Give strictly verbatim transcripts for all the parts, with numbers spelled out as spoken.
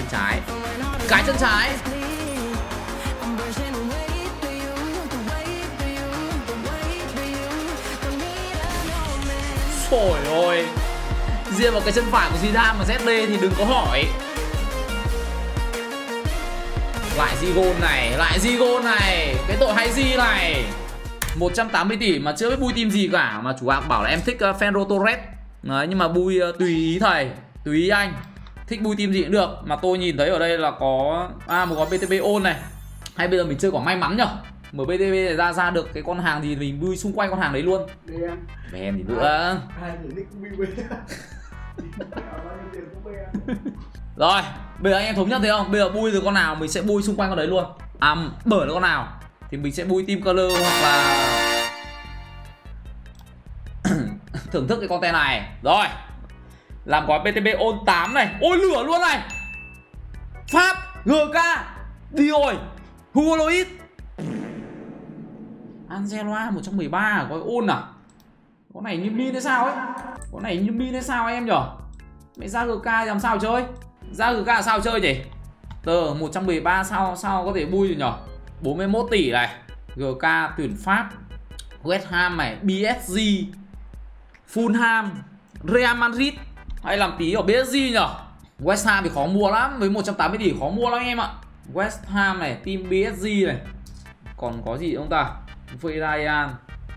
trái. Cái chân trái. Trời ơi, riêng vào cái chân phải của Zidane mà zét đê thì đừng có hỏi. Lại Zigon này, lại Zigon này, cái tội hay gì này. Một trăm tám mươi tỷ mà chưa biết bui team gì cả. Mà chủ hàng bảo là em thích uh, Ferro Torres. Đấy, nhưng mà bui uh, tùy ý thầy, tùy ý anh. Thích bui team gì cũng được. Mà tôi nhìn thấy ở đây là có à, một gói bê tê bê ôn này. Hay bây giờ mình chơi quả may mắn nhở. Mở bê tê bê ra ra được cái con hàng thì mình bui xung quanh con hàng đấy luôn. Về em thì nữa. Rồi, bây giờ anh em thống nhất thấy không? Bây giờ bui từ con nào mình sẽ bui xung quanh con đấy luôn. À, bởi là con nào thì mình sẽ bui team color hoặc là thưởng thức cái content này. Rồi, làm gói bê tê bê ôn tám này. Ôi lửa luôn này. Pháp, giê ca, đi rồi, Hugo Lloris, Angela một trăm mười ba gói ôn à. Con này như min hay sao ấy. Con này như min hay sao em nhở. Mẹ ra giê ca làm sao chơi. Ra giê ca là sao chơi nhỉ. Tờ một trăm mười ba sao sao có thể bui được nhở. bốn mươi mốt tỷ này. giê ca tuyển Pháp, West Ham này, bê ét giê, Fulham, Real Madrid. Hay làm tí ở bê ét giê nhở. West Ham thì khó mua lắm. Với một trăm tám mươi tỷ khó mua lắm em ạ. West Ham này, team bê ét giê này. Còn có gì không ta. Villarreal.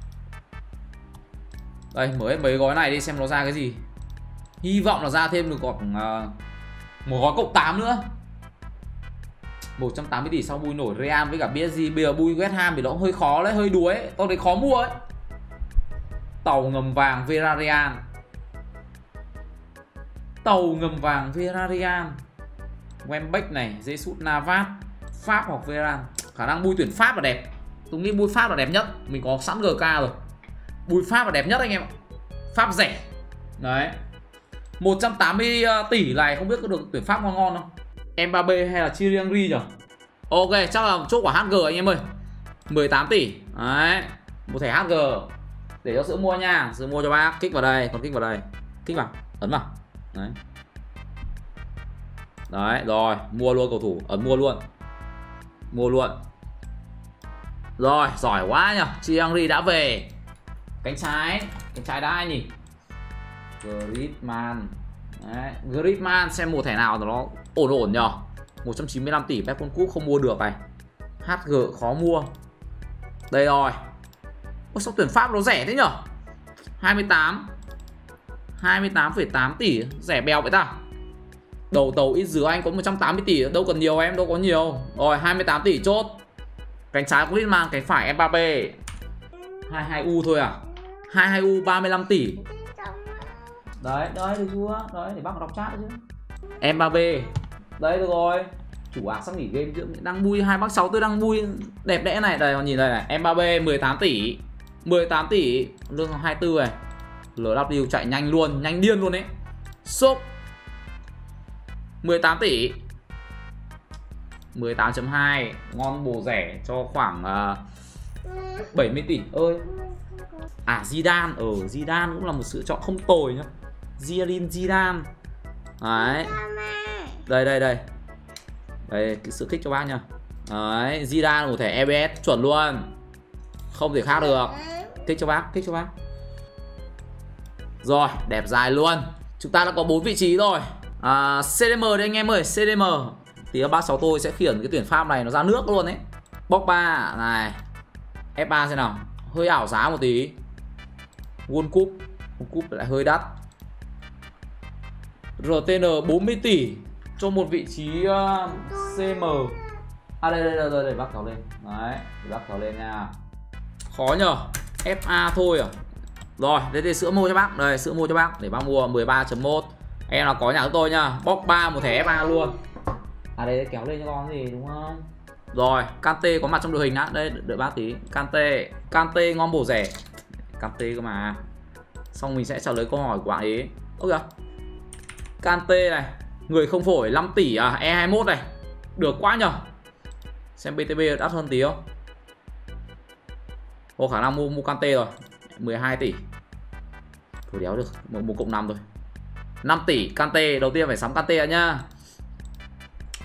Đây, mở hết mấy gói này đi xem nó ra cái gì. Hy vọng là ra thêm được còn uh, một gói cộng tám nữa. Một trăm tám mươi tỷ sau bui nổi Real với cả bê ét giê. Bây giờ bui West Ham thì nó cũng hơi khó đấy, hơi đuối ấy. Tôi thấy khó mua ấy. Tàu ngầm vàng Villarreal. Tàu ngầm vàng Villarreal. Wembeck này, Jesus Navas, Pháp hoặc Villarreal. Khả năng bui tuyển Pháp là đẹp. Tôi nghĩ bui Pháp là đẹp nhất. Mình có sẵn giê ca rồi. Bui Pháp là đẹp nhất anh em ạ. Pháp rẻ. Đấy. một trăm tám mươi tỷ này không biết có được tuyển Pháp ngon ngon không. Mbappé hay là Thierry nhỉ. Ok, chắc là chốt quả hát giê anh em ơi. mười tám tỷ. Đấy. Một thẻ hát giê. Để cho sữa mua nha. Sữa mua cho bác. Kích vào đây. Còn kích vào đây. Kích vào. Ấn vào. Đấy. Đấy. Rồi. Mua luôn cầu thủ. Ấn mua luôn. Mua luôn. Rồi. Giỏi quá nhỉ. Thierry đã về. Cánh trái. Cánh trái đã ai nhỉ. Griezmann. Đấy. Griezmann xem một thẻ nào nó ổn ổn nhờ. Một trăm chín mươi lăm tỷ Pep Cup không mua được này. hát giê khó mua. Đây rồi. Ôi sao tuyển Pháp nó rẻ thế nhở. hai mươi tám hai mươi tám phẩy tám tỷ. Rẻ bèo vậy ta. Đầu tàu ít dứa anh có một trăm tám mươi tỷ. Đâu cần nhiều em, đâu có nhiều. Rồi hai mươi tám tỷ chốt. Cánh trái Griezmann, cánh phải Mbappé. hai mươi hai U thôi à. hai mươi hai U ba mươi lăm tỷ. Đấy, đấy được chưa? Đấy, để bác đọc chat chứ. Mbappé. Đấy được rồi. Chủ ạc sắp nghỉ game chứ. Đang bui hai bác sáu tôi đang bui đẹp đẽ này. Đây nhìn đây này. Mbappé mười tám tỷ. mười tám tỷ. Lương hai mươi tư này. lờ vê kép chạy nhanh luôn, nhanh điên luôn đấy. Sốc. mười tám tỷ. mười tám chấm hai. Ngon bồ rẻ cho khoảng uh, bảy mươi tỷ ơi. À Zidane, ở ừ, Zidane cũng là một sự chọn không tồi nhá. Zinedine Zidane. Đấy. Đây đây đây. Đây cái sự kích cho bác nha. Đấy, Zidane một thẻ e bê ét chuẩn luôn. Không thể khác được. Kích cho bác, kích cho bác. Rồi, đẹp dài luôn. Chúng ta đã có bốn vị trí rồi. À, xê đê em đi anh em ơi, xê đê em. Tí ba sáu tôi sẽ khiển cái tuyển Pháp này nó ra nước luôn đấy. Pogba này. ép ba xem nào. Hơi ảo giá một tí. World Cup. World Cup lại hơi đắt. rờ tê en bốn mươi tỷ cho một vị trí uh, xê em. À đây đây đây đây bác kéo lên. Đấy, để bác kéo lên nha. Khó nhờ. ép a thôi à. Rồi, đây thì sữa mua cho bác. Đây, sữa mua cho bác để bác mua mười ba chấm một. Em là có nhà của tôi nha. Pogba một thẻ ép a luôn. À đây kéo lên cho con gì đúng không? Rồi, Kante có mặt trong đội hình á. Đây, đợi bác tí. Kante, Kante ngon bổ rẻ. Kante cơ mà. Xong mình sẽ trả lời câu hỏi của bạn ấy. Ơ kìa. Kante này, người không phổi năm tỷ à, e hai mươi mốt này. Được quá nhở. Xem bê tê bê đắt hơn tí không? Có khả năng mua mua Kante rồi. mười hai tỷ. Thôi đéo được, một, một cộng năm thôi. năm tỷ Kante, đầu tiên phải sắm Kante nhá.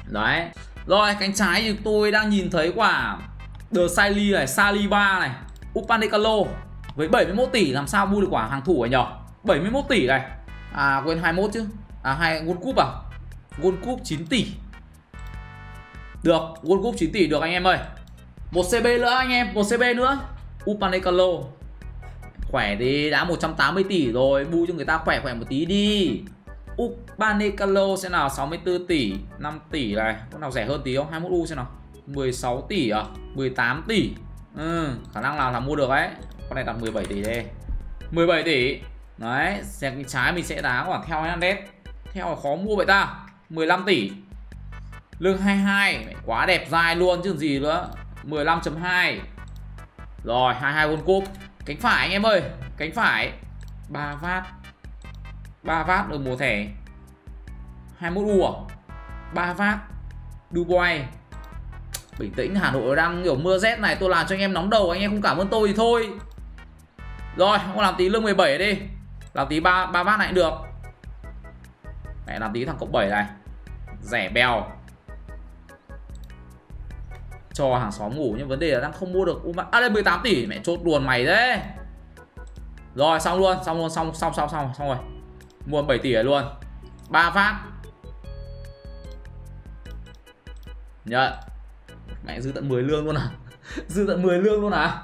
Đấy. Rồi cánh trái thì tôi đang nhìn thấy quả The Siley này, Saliba này, Upamecano với bảy mươi mốt tỷ, làm sao mua được quả hàng thủ này nhở? bảy mươi mốt tỷ này. À quên hai mươi mốt chứ. À hai World Cup à? World Cup chín tỷ. Được, World Cup chín tỷ được anh em ơi. Một xê bê nữa anh em, một xê bê nữa. Upamecano. Khỏe đi, đã một trăm tám mươi tỷ rồi, bu cho người ta khỏe khỏe một tí đi. Upamecano xem nào, sáu mươi tư tỷ, năm tỷ này, có nào rẻ hơn tí không? hai mươi mốt U xem nào. mười sáu tỷ à, mười tám tỷ. Ừ, khả năng là là mua được đấy. Con này đặt mười bảy tỷ đây. mười bảy tỷ. Đấy, xem cái trái mình sẽ đá quả theo Hernandez. Theo là khó mua vậy ta. mười lăm tỷ. Lương hai mươi hai, quá đẹp dai luôn chứ gì nữa. mười lăm chấm hai. Rồi, hai mươi hai World Cup. Cánh phải anh em ơi, cánh phải. ba vát. ba vát ở mùa thẻ. hai mươi mốt U à? ba vát. Dubois. Bình tĩnh, Hà Nội đang kiểu mưa rét này, tôi làm cho anh em nóng đầu, anh em không cảm ơn tôi thì thôi. Rồi, không làm tí lương mười bảy đi. Làm tí ba ba vát này cũng được. Mẹ làm tí thằng cộng bảy này. Rẻ bèo. Cho hàng xóm ngủ, nhưng vấn đề là đang không mua được. À đây mười tám tỷ, mẹ chốt đuồn mày đấy. Rồi xong luôn, xong luôn, xong xong xong xong xong rồi. Mua bảy tỷ rồi luôn. ba phát. Nhận. Mẹ dư tận mười lương luôn à? Dư tận mười lương luôn à?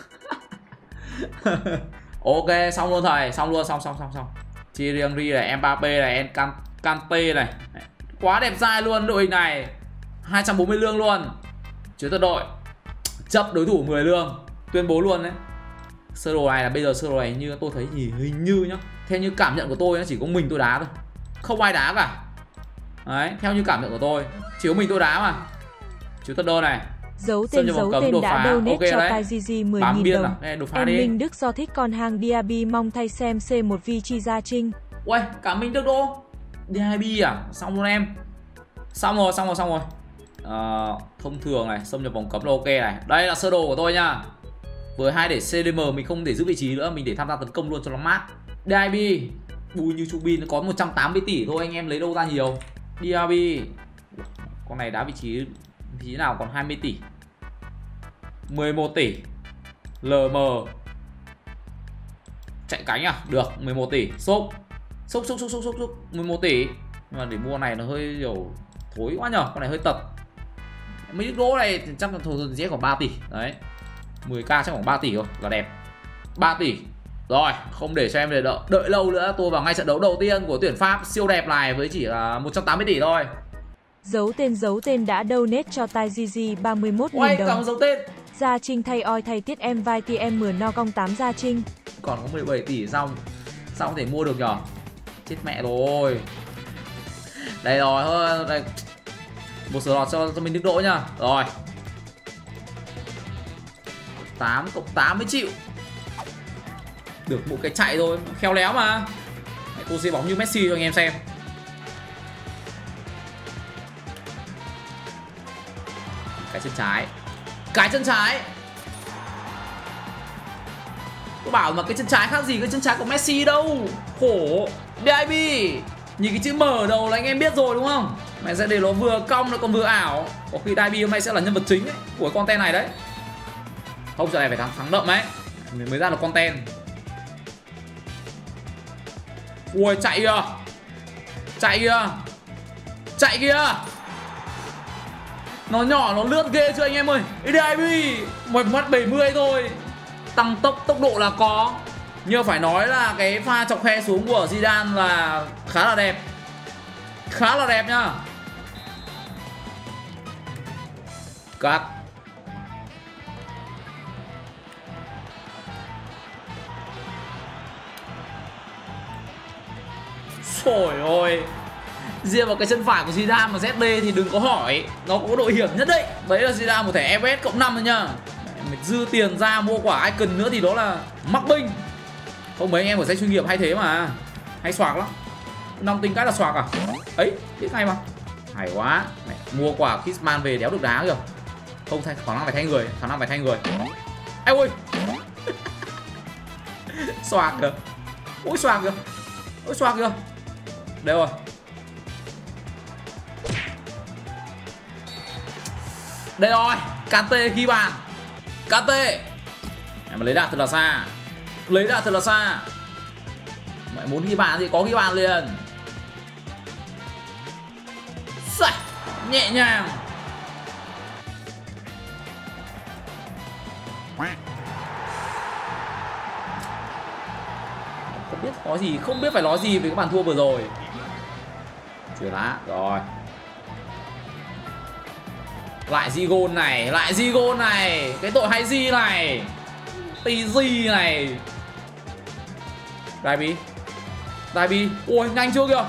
Ok, xong luôn thầy, xong luôn, xong xong xong xong. Thierry này, Mbappé này, Kante này. Quá đẹp dai luôn đội hình này. hai trăm bốn mươi lương luôn. Chứ thật đội. Chấp đối thủ mười lương. Tuyên bố luôn đấy. Sơ đồ này là bây giờ sơ đồ này như tôi thấy thì hình như nhá. Theo như cảm nhận của tôi nó chỉ có mình tôi đá thôi. Không ai đá cả. Đấy, theo như cảm nhận của tôi. Chỉ có mình tôi đá mà. Chứ thật đô này. Dấu tên dấu tên đã donate okay cho Taiziji mười nghìn đồng. À. Ê, em Minh Đức do thích con hang Diaby mong thay xem xê một vi chi ra trinh. Uầy, cả Minh Đức đô. Diaby à? Xong luôn em. Xong rồi, xong rồi, xong rồi. À, thông thường này, xâm nhập vòng cấm là ok này. Đây là sơ đồ của tôi nha. Với hai để xê đê em mình không để giữ vị trí nữa, mình để tham gia tấn công luôn cho nó mát. Diaby, bùi như Chubin nó có một trăm tám mươi tỷ thôi, anh em lấy đâu ra nhiều. Diaby. Con này đá vị trí vị trí nào còn hai mươi tỷ. mười một tỷ. lờ em chạy cánh à? Được, mười một tỷ. Xúc. Xúc xúc xúc xúc xúc xúc mười một tỷ. Nhưng mà để mua này nó hơi kiểu thối quá nhờ, con này hơi tật. Mấy đỗ này chắc là thường dễ khoảng ba tỷ. Đấy. mười k chắc khoảng ba tỷ thôi là đẹp. ba tỷ. Rồi, không để cho em để đợi, đợi lâu nữa, tôi vào ngay trận đấu đầu tiên của tuyển Pháp siêu đẹp này với chỉ là một trăm tám mươi tỷ thôi. Dấu tên dấu tên đã donate cho Taiziji ba mươi mốt nghìn đồng. Cảm ơn dấu tên. Gia Trinh thay oi thay tiết em vai ti em mửa no cong tám Gia Trinh. Còn có mười bảy tỷ xong. Sao không thể mua được nhở? Chết mẹ rồi. Đây rồi, thôi đây. Một sửa lọt cho, cho mình Đức Đỗ nhá. Rồi. tám cộng tám mới chịu. Được một cái chạy thôi, khéo léo mà. Tôi sẽ bóng như Messi cho anh em xem. Cái chân trái. Cái chân trái. Tôi bảo mà cái chân trái khác gì cái chân trái của Messi đâu. Khổ. đê i bê. Nhìn cái chữ M ở đầu là anh em biết rồi đúng không? Mày sẽ để nó vừa cong nó còn vừa ảo. Có khi đê i bê hôm nay sẽ là nhân vật chính ấy, của content này đấy. Không, giờ này phải thắng thắng đậm ấy mới ra được content. Ui chạy kìa. Chạy kìa. Chạy kìa. Nó nhỏ nó lướt ghê chưa anh em ơi. đê i bê một mét bảy mươi thôi. Tăng tốc tốc độ là có. Nhưng phải nói là cái pha chọc khe xuống của Zidane là khá là đẹp. Khá là đẹp nhá. Cắt. Trời ơi. Riêng vào cái chân phải của Zidane mà zét đê thì đừng có hỏi. Nó có độ hiểm nhất định. Đấy là Zidane một thẻ ép ét cộng năm thôi nhá. Mình dư tiền ra mua quả icon nữa thì đó là mắc binh. Không, mấy anh em của xe chuyên nghiệp hay thế mà. Hay xoạc lắm. Năm tính cái là xoạc à? Ấy, biết ngay mà. Hay quá. Mẹ, mua quả Kissman về đéo được đá kìa. Không, thay, khả năng phải thay người. Khả năng phải thay người. Ê ôi. Xoạc kìa. Ôi xoạc kìa. Ôi xoạc kìa. Đây rồi. Đây rồi, ca tê ghi bàn. ca tê. Em mà lấy đạn thật là xa. Lấy đạn thật là xa. Mẹ muốn ghi bàn thì có ghi bàn liền. Sạch. Nhẹ nhàng. Không biết nói gì, không biết phải nói gì về cái bàn thua vừa rồi. Chuyển lá, rồi. Lại Zigon này, lại Zigon này. Cái tội hay gì này. Tí gì này. Daibi. Daibi, ôi nhanh chưa kìa.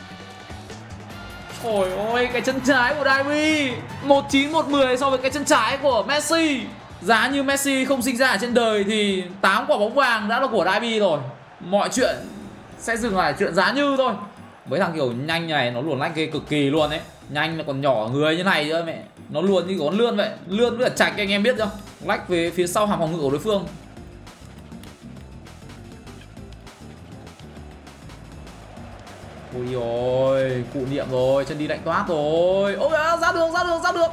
Trời ơi, cái chân trái của Daibi một chín một mười so với cái chân trái của Messi. Giá như Messi không sinh ra ở trên đời thì tám quả bóng vàng đã là của Daibi rồi. Mọi chuyện sẽ dừng lại chuyện giá như thôi. Với thằng kiểu nhanh này nó luồn lách ghê cực kỳ luôn ấy. Nhanh mà còn nhỏ người như này nữa mẹ. Nó luồn như con lươn vậy. Lươn với cả chạch anh em biết chưa. Lách về phía sau hàng phòng ngự của đối phương. Ôi ôi, cụ niệm rồi, chân đi lạnh toát rồi. Ôi à, ra được, ra được, ra được.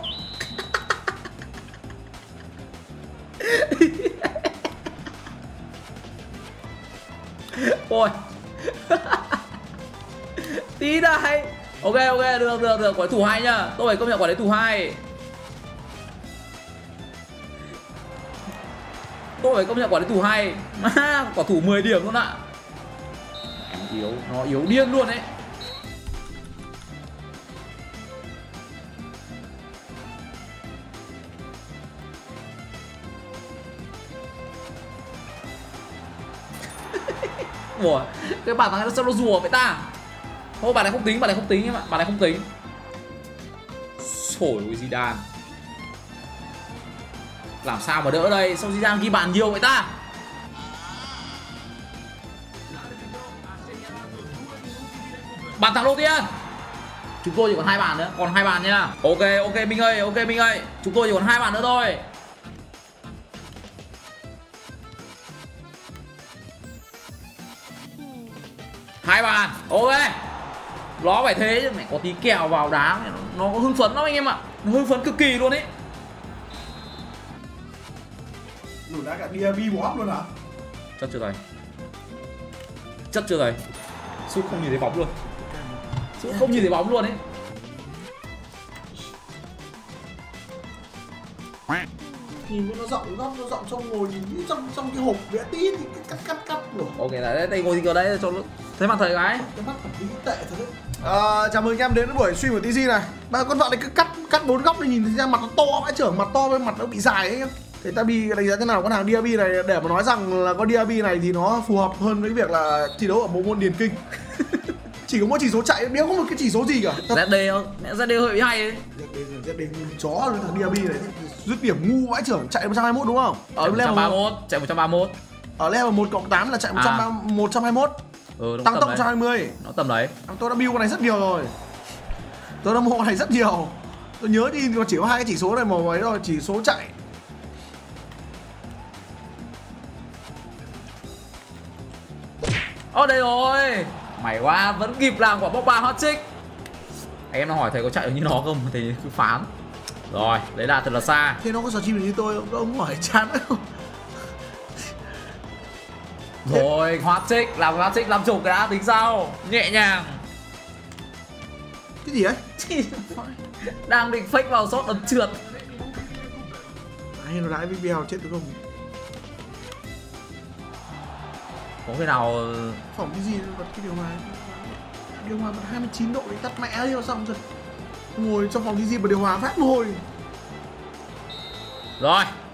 Ôi. Tí đây. Ok ok, được được được, quả thủ hay nhá. Tôi phải công nhận quả đấy thủ hay. Tôi phải công nhận quả đấy thủ hay. Quả thủ mười điểm luôn ạ. Em yếu, nó yếu điên luôn đấy. Ủa, cái bàn thằng này sao nó rùa vậy ta? Thôi bàn này không tính, bàn này không tính em ạ, bàn này không tính. Trời ơi Zidane. Làm sao mà đỡ đây, sao Zidane ghi bàn nhiều vậy ta? Bàn thắng đầu tiên. Chúng tôi chỉ còn hai bàn nữa, còn hai bàn nha. Ok ok Minh ơi, ok Minh ơi. Chúng tôi chỉ còn hai bàn nữa thôi. Hai bàn, ok. Nó phải thế chứ mẹ, có tí kèo vào đá nó có hưng phấn lắm anh em ạ. Nó hưng phấn cực kỳ luôn ấy. Đủ đá cả Diaby bóp luôn hả? Chất chưa thầy. Chất chưa thầy. Sút không nhìn thấy bóng luôn. Sút không nhìn thấy bóng luôn ấy. Nhìn nó rộng góc, nó rộng trong ngồi nhìn trong trong cái hộp vẽ tí thì cắt cắt cắt rồi. Ok đấy, đây ngồi thì ở đây cho thấy mặt thầy gái. Cái mắt thẩm mỹ tệ thật đấy. À, chào mừng anh em đến với buổi stream của tê giê này. Ba con vợ này cứ cắt cắt bốn góc để nhìn thấy ra mặt nó to vãi trưởng, mặt to với mặt nó bị dài ấy em. Thế Tabi đánh giá thế nào con hàng Diaby này để mà nói rằng là con Diaby này thì nó phù hợp hơn với việc là thi đấu ở bộ môn điền kinh. Chỉ có mỗi chỉ số chạy, đéo có một cái chỉ số gì cả. zét đê không? Mẹ zét đê hơi bị hay ấy. zét đê ngu chó luôn thằng Diaby này. Dứt điểm ngu vãi trưởng, chạy một trăm hai mươi mốt đúng không? Ở level một trăm ba mươi mốt, chạy một trăm ba mươi mốt. Ở level một cộng tám là chạy một trăm hai mươi mốt. Ừ, tăng tốc một trăm hai mươi. Nó tầm đấy. Tôi đã build con này rất nhiều rồi. Tôi đã mua con này rất nhiều. Tôi nhớ đi còn chỉ có hai cái chỉ số này mà mấy rồi, chỉ số chạy. Ồ đây rồi. Mày quá, vẫn kịp làm quả bóng ba hot trick. Anh em đang hỏi thầy có chạy được như nó không? Thầy cứ phán. Rồi, đấy là thật là xa. Thế nó có stream như tôi không? Các ông hỏi chán không? Rồi, hot trick, làm hot trick làm chục cái đã tính sao? Nhẹ nhàng. Cái gì ấy? Đang định fake vào shot ấn trượt. Hay nó đái với bèo chết được không? Có khi nào phỏng cái gì bật cái điều hòa điều hòa bật hai mươi chín độ để tắt mẹ đi nó xong rồi ngồi trong phòng cái gì bật điều hòa phát một hồi rồi